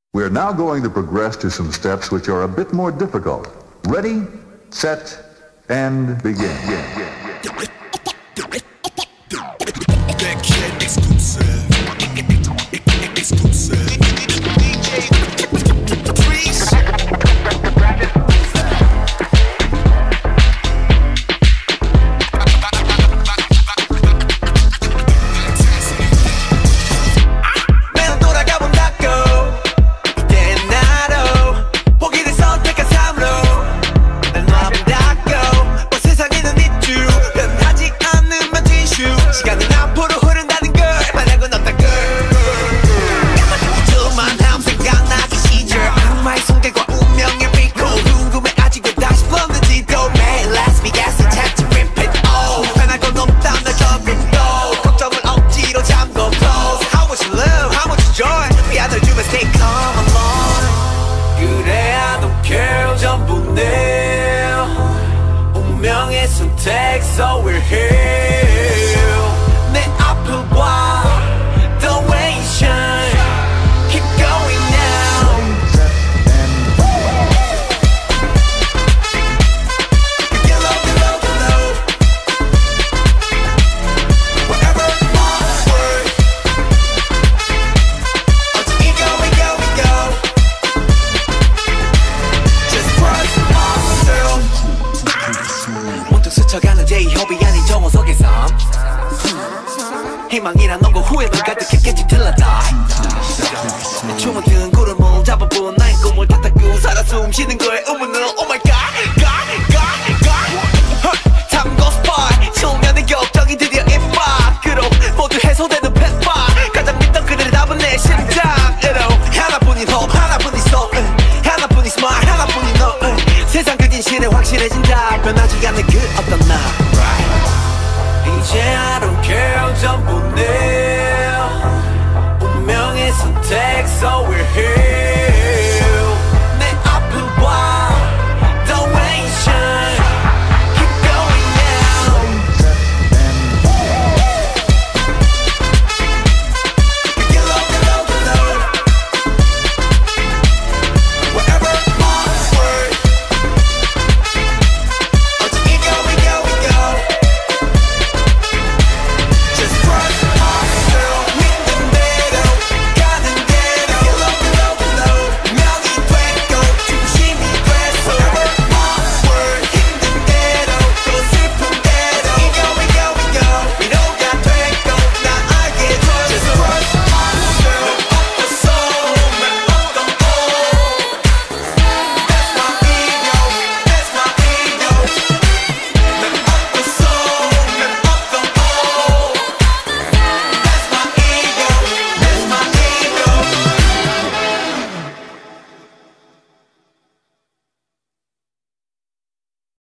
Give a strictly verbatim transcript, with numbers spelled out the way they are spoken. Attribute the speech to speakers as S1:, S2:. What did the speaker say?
S1: We are now going to progress to some steps which are a bit more difficult. Ready, set, and begin.
S2: So we're here. 내 앞을 봐, the way you shine. Keep going now. Get low, get low, get low. Wherever forward. Until we go, we go, we go. Just trust myself. 문득 스쳐가는 제이홉이 아닌 정원석의 삶 희망이란 너고 후회만 가득했겠지 till I die 춤은 든 구름을 잡아본 나의 꿈을 탓하고 살아 숨 쉬는 거에 의문은 Oh my god, god, god, god 탐구 스팟 소년의 격정이 드디어 입밖으로 모두 해소되는 펫바 가장 믿던 그들의 답은 내 심장으로 하나뿐인 hope 하나뿐인 soul 하나뿐인 smile 하나뿐인 너 세상 그 진실에 확실해진다 변하지 않는 그 어떤 나 이제 I don't care 전부 내 운명의 선택 So we're here